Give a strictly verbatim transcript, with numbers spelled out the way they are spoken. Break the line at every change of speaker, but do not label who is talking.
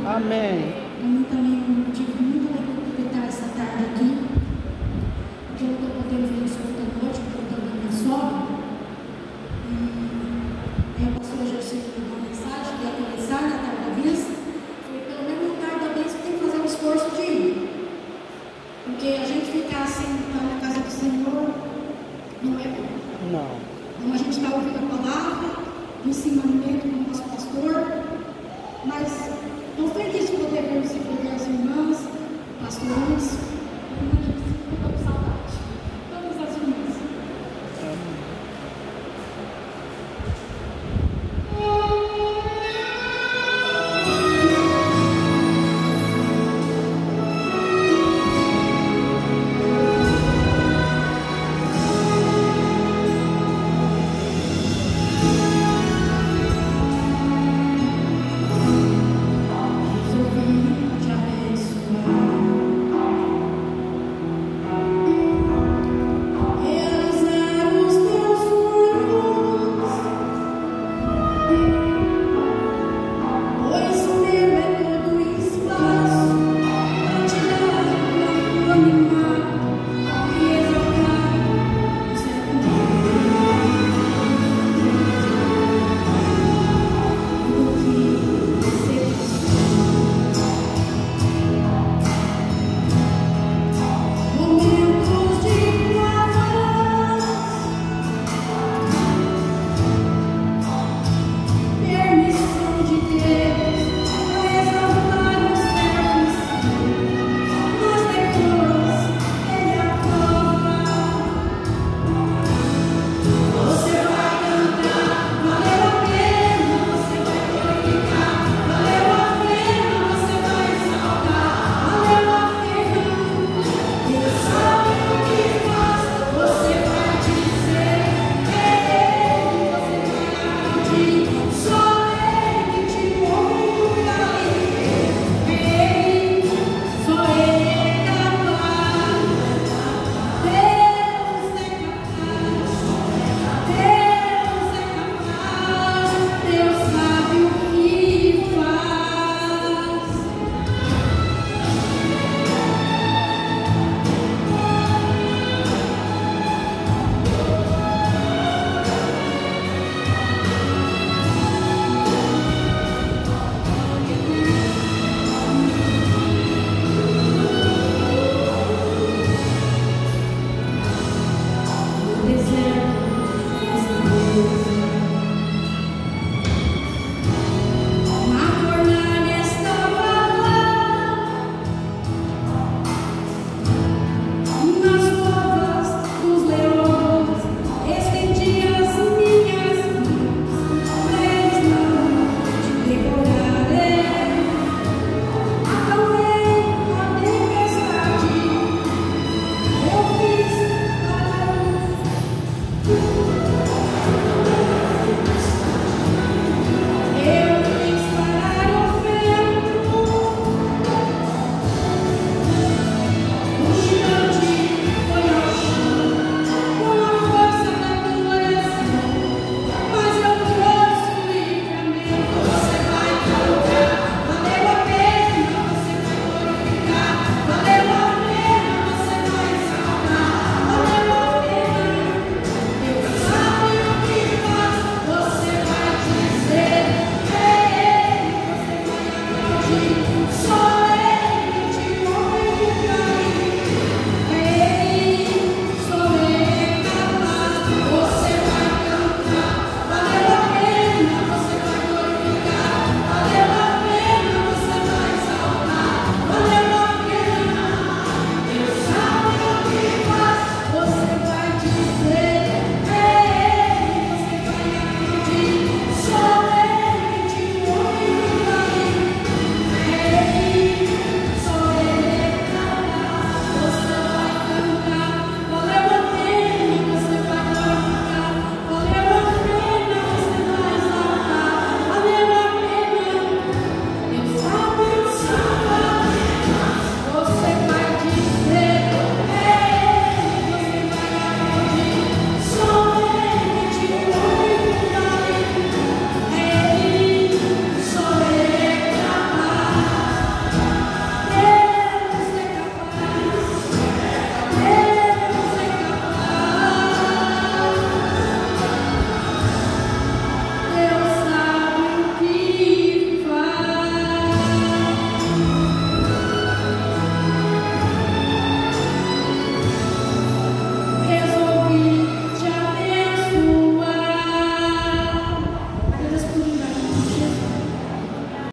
Amém.
Para mim também eu tive muita alegria de estar essa tarde aqui, porque eu não estou podendo vir isso outra noite, por conta da minha sogra. E aí o pastor José me deu uma mensagem, que ia começar na tarde da bênção. Falei, pelo menos na tarde da bênção tem que fazer um esforço de ir. Porque a gente ficar assim na casa do Senhor não é bom.
Não.
Então a gente está ouvindo a palavra, no ensinamento do nosso pastor, mas estou feliz de poder ver as irmãs, pastores,